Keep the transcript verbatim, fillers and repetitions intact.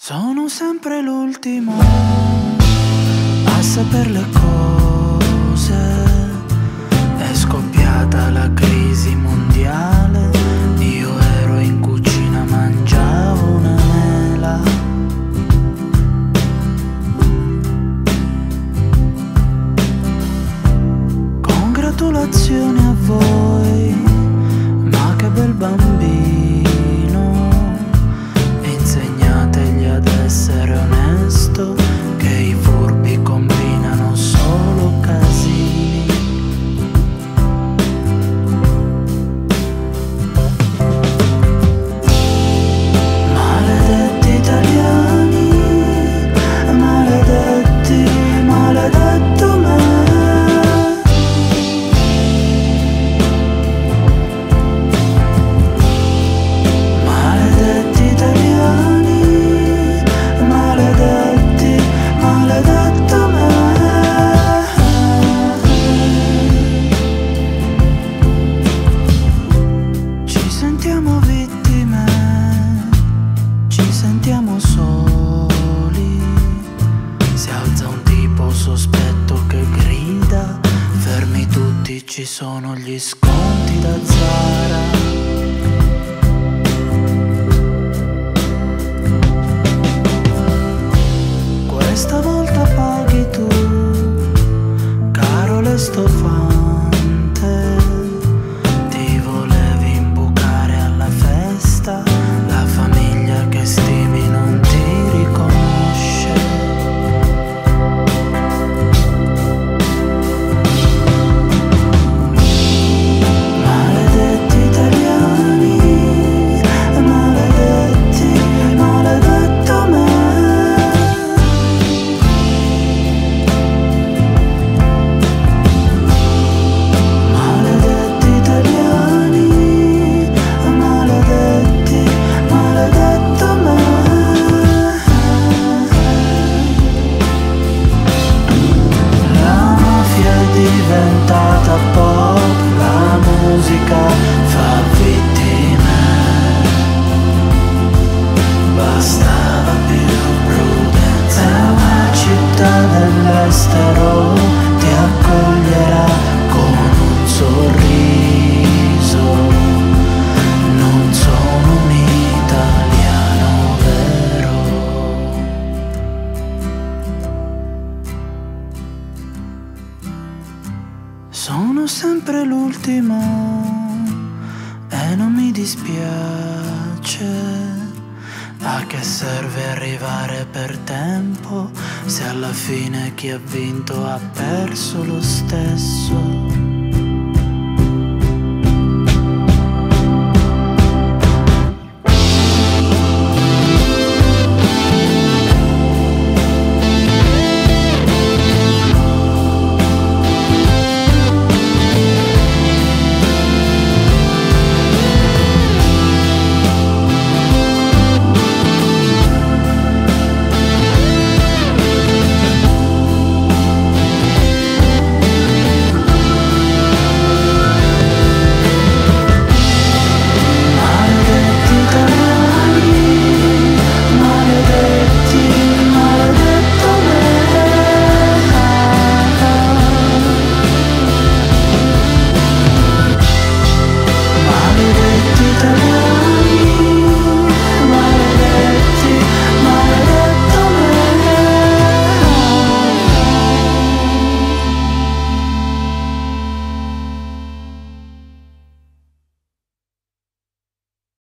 Sono sempre l'ultimo a saper le cose. È scoppiata la crisi mondiale, io ero in cucina, mangiavo una mela. Congratulazioni a voi, ma che bel bambino. Insegnategli ad essere onesto, che i furbi combinano solo casini. Maledetti italiani, maledetti, maledetto me. Maledetti italiani, maledetti, maledetto me. Ci sentiamo vittime, ci sentiamo soli. Si alza un tipo sospetto che grida: fermi tutti, ci sono gli sconti da Zara. Questa volta paghi tu, caro Lestofante. Ti volevi imbucare alla festa, la famiglia che stimi non ti riconosce. Maledetti italiani, maledetti, maledetto me. Maledetti italiani, maledetti, maledetto me. La mafia è diventata pop, la musica fa vittime. Bastava più prudenza, una città dell'estero ti accoglierà con un sorriso. Non sono un italiano vero. Sono sempre l'ultimo e non mi dispiace. A che serve arrivare per tempo se alla fine chi ha vinto ha perso lo stesso?